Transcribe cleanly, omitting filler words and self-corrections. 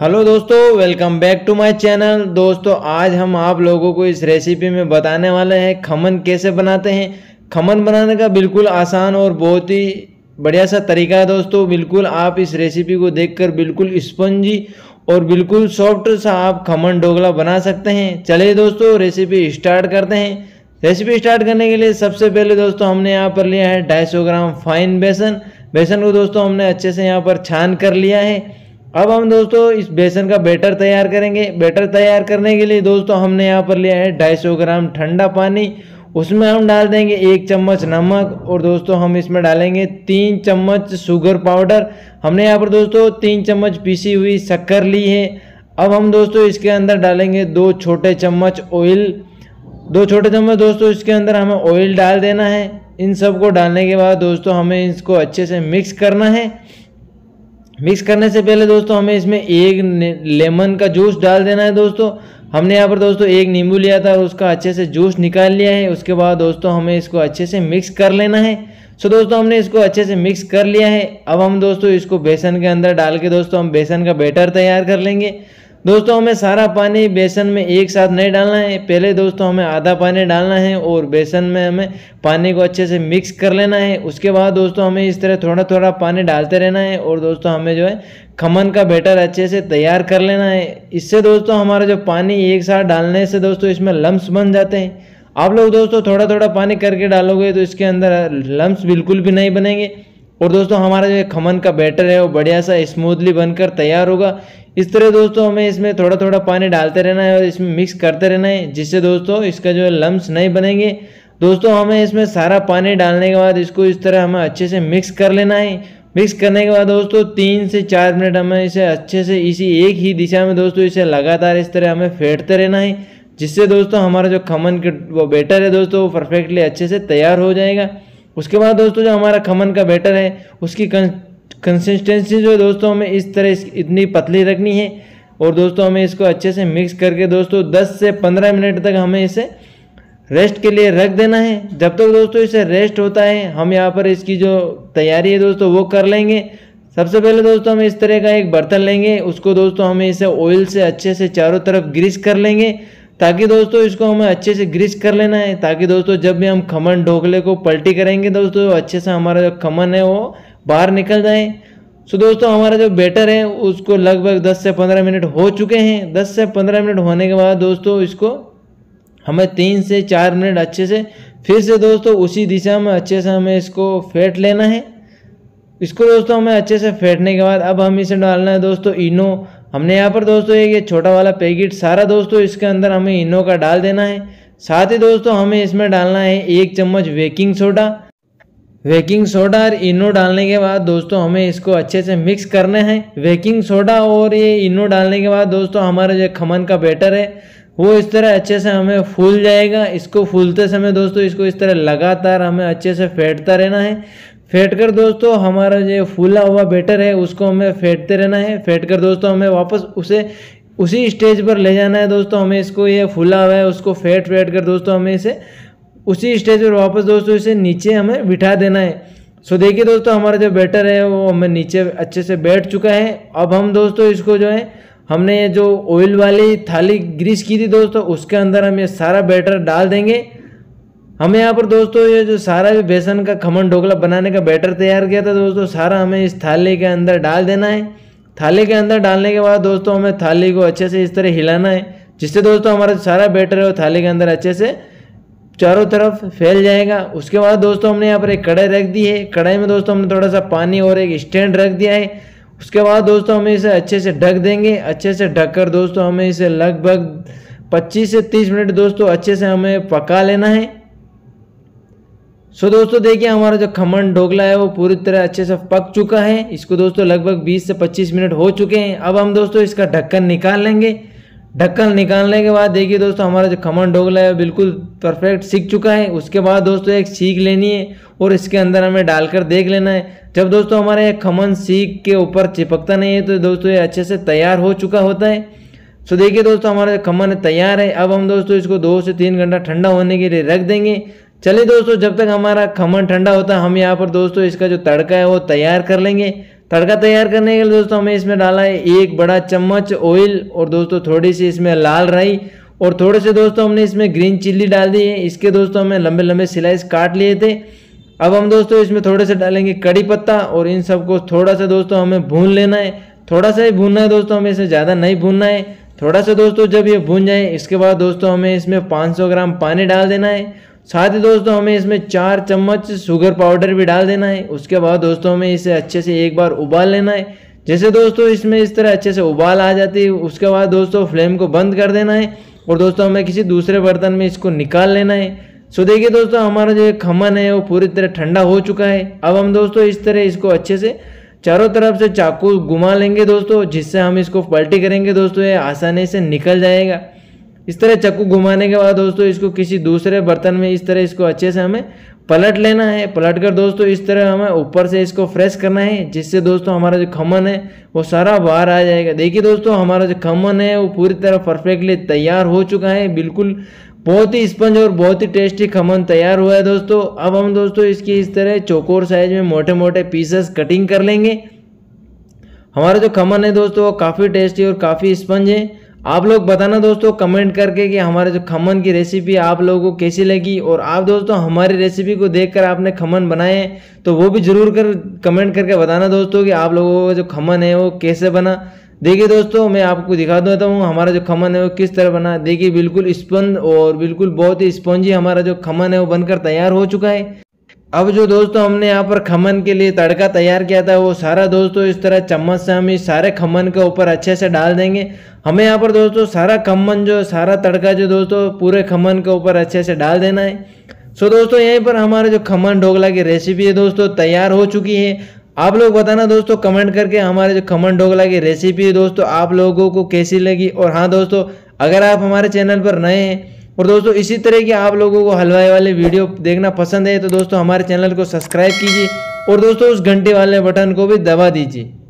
Hello दोस्तों, welcome back to my channel. दोस्तों आज हम आप लोगों को इस रेसिपी में बताने वाले हैं खमन कैसे बनाते हैं। खमन बनाने का बिल्कुल आसान और बहुत ही बढ़िया सा तरीका है दोस्तों। बिल्कुल आप इस रेसिपी को देखकर बिल्कुल स्पंजी और बिल्कुल सॉफ्ट सा आप खमन ढोकला बना सकते हैं। चलिए दोस्तों रेसिपी स्टार्ट करते हैं। रेसिपी स्टार्ट करने के लिए सबसे पहले दोस्तों हमने यहाँ पर लिया है 250 ग्राम फाइन बेसन को दोस्तों हमने अच्छे से यहाँ पर छान कर लिया है। अब हम दोस्तों इस बेसन का बैटर तैयार करेंगे। बैटर तैयार करने के लिए दोस्तों हमने यहाँ पर लिया है 250 ग्राम ठंडा पानी। उसमें हम डाल देंगे 1 चम्मच नमक और दोस्तों हम इसमें डालेंगे 3 चम्मच शुगर पाउडर। हमने यहाँ पर दोस्तों 3 चम्मच पीसी हुई शक्कर ली है। अब हम दोस्तों इसके अंदर डालेंगे 2 छोटे चम्मच ऑयल। 2 छोटे चम्मच दोस्तों इसके अंदर हमें ऑयल डाल देना है। इन सबको डालने के बाद दोस्तों हमें इसको अच्छे से मिक्स करना है। मिक्स करने से पहले दोस्तों हमें इसमें 1 लेमन का जूस डाल देना है। दोस्तों हमने यहाँ पर दोस्तों 1 नींबू लिया था और उसका अच्छे से जूस निकाल लिया है। उसके बाद दोस्तों हमें इसको अच्छे से मिक्स कर लेना है। सो दोस्तों हमने इसको अच्छे से मिक्स कर लिया है। अब हम दोस्तों इसको बेसन के अंदर डाल के दोस्तों हम बेसन का बैटर तैयार कर लेंगे। दोस्तों हमें सारा पानी बेसन में एक साथ नहीं डालना है। पहले दोस्तों हमें आधा पानी डालना है और बेसन में हमें पानी को अच्छे से मिक्स कर लेना है। उसके बाद दोस्तों हमें इस तरह थोड़ा थोड़ा पानी डालते रहना है और दोस्तों हमें जो है खमन का बैटर अच्छे से तैयार कर लेना है। इससे दोस्तों हमारा जो पानी एक साथ डालने से दोस्तों इसमें लम्स बन जाते हैं। आप लोग दोस्तों थोड़ा थोड़ा पानी करके डालोगे तो इसके अंदर लम्स बिल्कुल भी नहीं बनेंगे और दोस्तों हमारा जो खमन का बैटर है वो बढ़िया सा स्मूथली बनकर तैयार होगा। इस तरह दोस्तों हमें इसमें थोड़ा थोड़ा पानी डालते रहना है और इसमें मिक्स करते रहना है, जिससे दोस्तों इसका जो है लम्स नहीं बनेंगे। दोस्तों हमें इसमें सारा पानी डालने के बाद इसको इस तरह हमें अच्छे से मिक्स कर लेना है। मिक्स करने के बाद दोस्तों 3 से 4 मिनट हमें इसे अच्छे से इसी एक ही दिशा में दोस्तों इसे लगातार इस तरह हमें फेंटते रहना है, जिससे दोस्तों हमारा जो खमन के वो बैटर है दोस्तों वो परफेक्टली अच्छे से तैयार हो जाएगा। उसके बाद दोस्तों जो हमारा खमन का बैटर है उसकी कंसिस्टेंसी जो दोस्तों हमें इस तरह इतनी पतली रखनी है और दोस्तों हमें इसको अच्छे से मिक्स करके दोस्तों 10 से 15 मिनट तक हमें इसे रेस्ट के लिए रख देना है। जब तक दोस्तों इसे रेस्ट होता है हम यहाँ पर इसकी जो तैयारी है दोस्तों वो कर लेंगे। सबसे पहले दोस्तों हम इस तरह का एक बर्तन लेंगे, उसको दोस्तों हमें इसे ऑयल से अच्छे से चारों तरफ ग्रीस कर लेंगे, ताकि दोस्तों इसको हमें अच्छे से ग्रीस कर लेना है, ताकि दोस्तों जब भी हम खमन ढोकले को पलटी करेंगे दोस्तों अच्छे से हमारा जो खमन है वो बाहर निकल जाए। सो दोस्तों हमारा जो बैटर है उसको लगभग 10 से 15 मिनट हो चुके हैं। 10 से 15 मिनट होने के बाद दोस्तों इसको हमें 3 से 4 मिनट अच्छे से फिर से दोस्तों उसी दिशा में अच्छे से हमें इसको फेंट लेना है। इसको दोस्तों हमें अच्छे से फेंटने के बाद अब हम इसे डालना है दोस्तों इनो। हमने यहाँ पर दोस्तों एक ये छोटा वाला पैकेट सारा दोस्तों इसके अंदर हमें इनो का डाल देना है। साथ ही दोस्तों हमें इसमें डालना है 1 चम्मच बेकिंग सोडा और इनो डालने के बाद दोस्तों हमें इसको अच्छे से मिक्स करना है। बेकिंग सोडा और ये इनो डालने के बाद दोस्तों हमारा जो खमन का बैटर है वो इस तरह अच्छे से हमें फूल जाएगा। इसको फूलते समय दोस्तों इसको इस तरह लगातार हमें अच्छे से फेंटता रहना है। फेंट कर दोस्तों हमारा जो फूला हुआ बैटर है उसको हमें फेंटते रहना है। फेंट कर दोस्तों हमें वापस उसे उसी स्टेज पर ले जाना है। दोस्तों हमें इसको ये फूला हुआ है उसको फेंट कर दोस्तों हमें इसे उसी स्टेज पर वापस दोस्तों इसे नीचे हमें बिठा देना है। सो देखिए दोस्तों हमारा जो बैटर है वो हमें नीचे अच्छे से बैठ चुका है। अब हम दोस्तों इसको जो है हमने ये जो ऑयल वाली थाली ग्रीस की थी दोस्तों उसके अंदर हम ये सारा बैटर डाल देंगे। हमें यहाँ पर दोस्तों ये जो सारा बेसन का खमन ढोकला बनाने का बैटर तैयार किया था दोस्तों सारा हमें इस थाली के अंदर डाल देना है। थाली के अंदर डालने के बाद दोस्तों हमें थाली को अच्छे से इस तरह हिलाना है, जिससे दोस्तों हमारा सारा बैटर है वो थाली के अंदर अच्छे से चारों तरफ फैल जाएगा। उसके बाद दोस्तों हमने यहाँ पर एक कढ़ाई रख दी है। कढ़ाई में दोस्तों हमने थोड़ा सा पानी और एक स्टैंड रख दिया है। उसके बाद दोस्तों हमें इसे अच्छे से ढक देंगे। अच्छे से ढककर दोस्तों हमें इसे लगभग 25 से 30 मिनट दोस्तों अच्छे से हमें पका लेना है। सो दोस्तों देखिए हमारा जो खमन ढोकला है वो पूरी तरह अच्छे से पक चुका है। इसको दोस्तों लगभग 20 से 25 मिनट हो चुके हैं। अब हम दोस्तों इसका ढक्कन निकाल लेंगे। ढक्कन निकालने के बाद देखिए दोस्तों हमारा जो खमन ढोकला है बिल्कुल परफेक्ट सीख चुका है। उसके बाद दोस्तों एक सीख लेनी है और इसके अंदर हमें डालकर देख लेना है। जब दोस्तों हमारा ये खमन सीख के ऊपर चिपकता नहीं है तो दोस्तों ये अच्छे से तैयार हो चुका होता है। सो देखिए दोस्तों हमारा खमन तैयार है। अब हम दोस्तों इसको 2 से 3 घंटा ठंडा होने के लिए रख देंगे। चलिए दोस्तों जब तक हमारा खमन ठंडा होता है हम यहाँ पर दोस्तों इसका जो तड़का है वो तैयार कर लेंगे। तड़का तैयार करने के लिए दोस्तों हमें इसमें डाला है 1 बड़ा चम्मच ऑयल और दोस्तों थोड़ी सी इसमें लाल राई और थोड़े से दोस्तों हमने इसमें ग्रीन चिल्ली डाल दी है। इसके दोस्तों हमने लंबे लंबे स्लाइस काट लिए थे। अब हम दोस्तों इसमें थोड़े से डालेंगे कड़ी पत्ता और इन सबको थोड़ा सा दोस्तों हमें भून लेना है। थोड़ा सा ही भूनना है दोस्तों, हमें इसे ज़्यादा नहीं भूनना है। थोड़ा सा दोस्तों जब ये भून जाए इसके बाद दोस्तों हमें इसमें 500 ग्राम पानी डाल देना है। साथ ही दोस्तों हमें इसमें 4 चम्मच शुगर पाउडर भी डाल देना है। उसके बाद दोस्तों हमें इसे अच्छे से एक बार उबाल लेना है। जैसे दोस्तों इसमें इस तरह अच्छे से उबाल आ जाती है उसके बाद दोस्तों फ्लेम को बंद कर देना है और दोस्तों हमें किसी दूसरे बर्तन में इसको निकाल लेना है। सो देखिए दोस्तों हमारा जो खमन है वो पूरी तरह ठंडा हो चुका है। अब हम दोस्तों इस तरह इसको अच्छे से चारों तरफ से चाकू घुमा लेंगे दोस्तों, जिससे हम इसको पलटी करेंगे दोस्तों ये आसानी से निकल जाएगा। इस तरह चाकू घुमाने के बाद दोस्तों इसको किसी दूसरे बर्तन में इस तरह इसको अच्छे से हमें पलट लेना है। पलट कर दोस्तों इस तरह हमें ऊपर से इसको फ्रेश करना है, जिससे दोस्तों हमारा जो खमन है वो सारा बाहर आ जाएगा। देखिए दोस्तों हमारा जो खमन है वो पूरी तरह परफेक्टली तैयार हो चुका है। बिल्कुल बहुत ही स्पंज और बहुत ही टेस्टी खमन तैयार हुआ है दोस्तों। अब हम दोस्तों इसकी इस तरह चौकोर साइज में मोटे मोटे पीसेस कटिंग कर लेंगे। हमारा जो खमन है दोस्तों वो काफ़ी टेस्टी और काफ़ी स्पंज है। आप लोग बताना दोस्तों कमेंट करके कि हमारे जो खमन की रेसिपी आप लोगों को कैसी लगी, और आप दोस्तों हमारी रेसिपी को देखकर आपने खमन बनाए हैं तो वो भी जरूर कमेंट करके बताना दोस्तों कि आप लोगों का जो खमन है वो कैसे बना। देखिए दोस्तों मैं आपको दिखा देता हूँ हमारा जो खमन है वो किस तरह बना। देखिए बिल्कुल स्पंज और बिल्कुल बहुत ही स्पंजी हमारा जो खमन है वो बनकर तैयार हो चुका है। अब जो दोस्तों हमने यहाँ पर खमन के लिए तड़का तैयार किया था वो सारा दोस्तों इस तरह चम्मच से हम इस सारे खमन के ऊपर अच्छे से डाल देंगे। हमें यहाँ पर दोस्तों सारा खमन जो सारा तड़का जो दोस्तों पूरे खमन के ऊपर अच्छे से डाल देना है। सो दोस्तों यहीं पर हमारे जो खमन ढोकला की रेसिपी है दोस्तों तैयार हो चुकी है। आप लोग बताना दोस्तों कमेंट करके हमारे जो खमन ढोकला की रेसिपी है दोस्तों आप लोगों को कैसी लगी। और हाँ दोस्तों अगर आप हमारे चैनल पर नए हैं और दोस्तों इसी तरह की आप लोगों को हलवाई वाले वीडियो देखना पसंद है तो दोस्तों हमारे चैनल को सब्सक्राइब कीजिए और दोस्तों उस घंटे वाले बटन को भी दबा दीजिए।